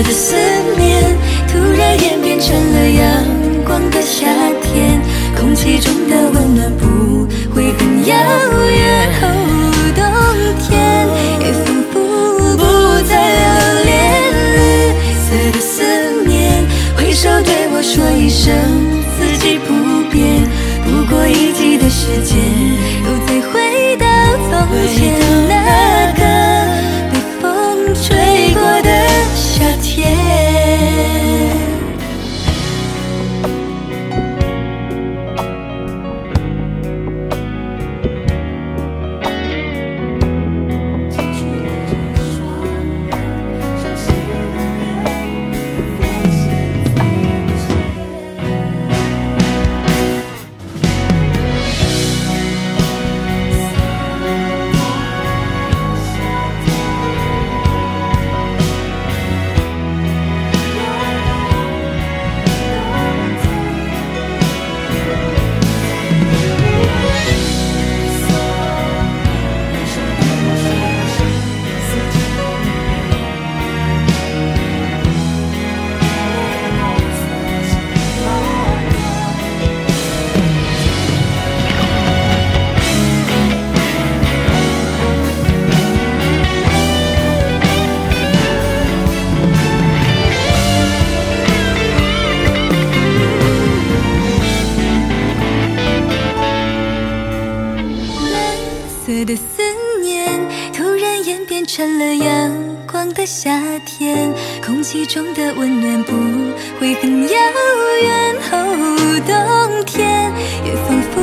的思念突然演变成了阳光的夏天，空气中的温暖不会很遥远。冬天也仿佛不再留恋，绿色的思念挥手对我说一声四季不变，不过一季的时间，又再回到从前那个被风吹过的夏天。色的思念突然演变成了阳光的夏天，空气中的温暖不会很遥远。冬天也仿佛